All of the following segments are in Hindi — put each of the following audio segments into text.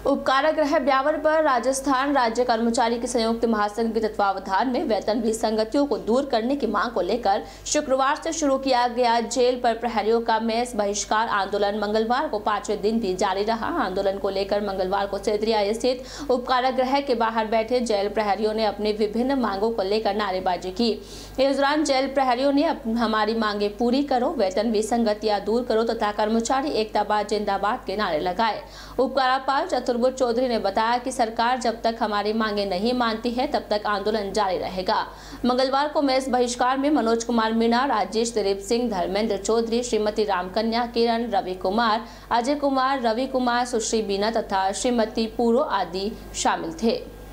उपकारागृह ब्यावर पर राजस्थान राज्य कर्मचारी के संयुक्त महासंघ के तत्वावधान में वेतन विसंगतियों को दूर करने की मांग को लेकर शुक्रवार से शुरू किया गया जेल पर प्रहरियों का मेस बहिष्कार आंदोलन मंगलवार को 5वें दिन भी जारी रहा। आंदोलन को लेकर मंगलवार को सेदरिया स्थित उपकारागृह के बाहर बैठे जेल प्रहरियों ने अपनी विभिन्न मांगों को लेकर नारेबाजी की। इस दौरान जेल प्रहरियों ने हमारी मांगे पूरी करो, वेतन विसंगतियां दूर करो तथा कर्मचारी एकताबाद जिंदाबाद के नारे लगाए। उपकारापाल चतुर्भुज चौधरी ने बताया कि सरकार जब तक हमारी मांगे नहीं मानती है तब तक आंदोलन जारी रहेगा। मंगलवार को मेस बहिष्कार में मनोज कुमार मीणा, राजेश, दिलीप सिंह, धर्मेंद्र चौधरी, श्रीमती रामकन्या, किरण, रवि कुमार, अजय कुमार, रवि कुमार, सुश्री बीना तथा श्रीमती पूरो आदि शामिल थे।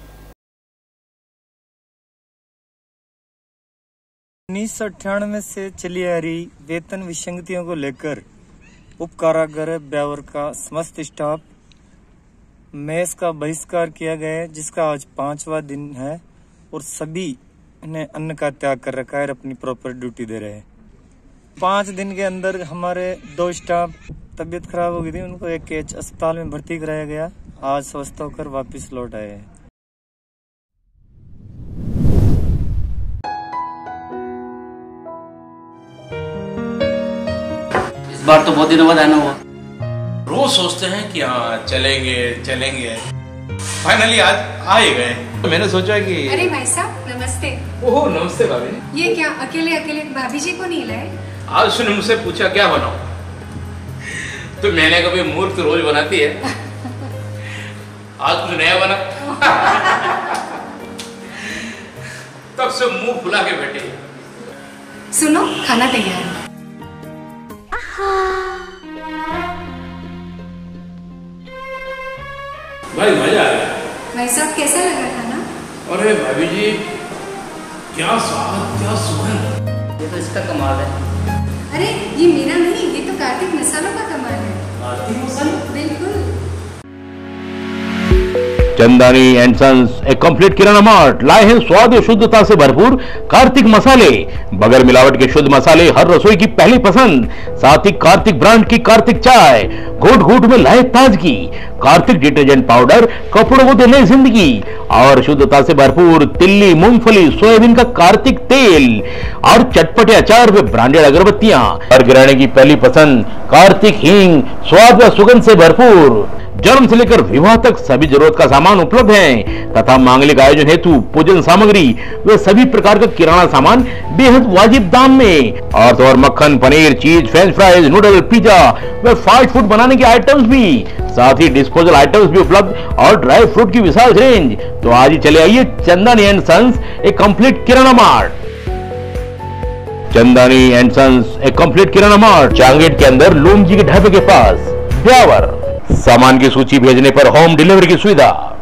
1998 से चली आ रही वेतन विसंगतियों को लेकर उपकारागृह ब्यावर का समस्त स्टाफ मेस का बहिष्कार किया गया है, जिसका आज 5वां दिन है और सभी ने अन्न का त्याग कर रखा है, अपनी प्रॉपर ड्यूटी दे रहे हैं। 5 दिन के अंदर हमारे 2 स्टाफ तबीयत खराब हो गई थी, उनको एक केच अस्पताल में भर्ती कराया गया। आज स्वस्थ होकर वापस लौट आए हैं। इस बार तो बहुत दिनों बाद आना हुआ। रोज सोचते हैं कि हाँ चलेंगे चलेंगे, फाइनली आज आ ही गए। तो मैंने सोचा कि अरे भाई साहब नमस्ते। ओह नमस्ते भाभी। ये क्या अकेले अकेले भाभी जी को नहीं लाए? आज उसने मुझसे पूछा क्या बनाऊं, तो मैंने कभी मूर्ख रोज बनाती है, आज कुछ नया बना। तब से मुंह फुला के बैठे। सुनो खाना तैयार है। भाई मजा आ गया। भाई साहब कैसा लगा खाना? अरे भाभी जी क्या स्वाद, क्या सुगंध। ये तो इसका कमाल है। अरे ये मेरा नहीं, ये तो कार्तिक मसालों का कमाल है। कार्तिक मसाला? बिल्कुल। चंदानी एंड सन्स, एक कंप्लीट किराना मार्ट लाए हैं स्वाद और शुद्धता से भरपूर कार्तिक मसाले। बगैर मिलावट के शुद्ध मसाले हर रसोई की पहली पसंद। साथ ही कार्तिक ब्रांड की कार्तिक चाय, घूट घूट में लाए ताजगी। कार्तिक डिटर्जेंट पाउडर, कपड़ों को दे नई जिंदगी। और शुद्धता से भरपूर तिल्ली, मूंगफली, सोयाबीन का कार्तिक तेल और चटपटे अचार व ब्रांडेड अगरबत्तियां। हर गृहिणी की पहली पसंद कार्तिक हींग, स्वाद व सुगंध से भरपूर। जन्म से लेकर विवाह तक सभी जरूरत का सामान उपलब्ध है तथा मांगलिक आयोजन हेतु पूजन सामग्री व सभी प्रकार का किराना सामान बेहद वाजिब दाम में। और तो और मक्खन, paneer, cheese, French fries, noodle, pizza व फास्ट फूड बनाने के आइटम्स भी, साथ ही डिस्पोजल आइटम्स भी उपलब्ध और ड्राई फ्रूट की विशाल रेंज। तो आज ही चले आइए चंदानी एंड सन्स, एक complete kirana mart. Chandani and sons, एक कंप्लीट किराना मार्ट, चांगेट के अंदर लूम जी के ढाबे के पास, ब्यावर। सामान की सूची भेजने पर होम डिलीवरी की सुविधा।